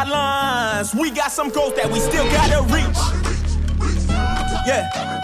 sidelines. We got some goals that we still gotta reach. Yeah.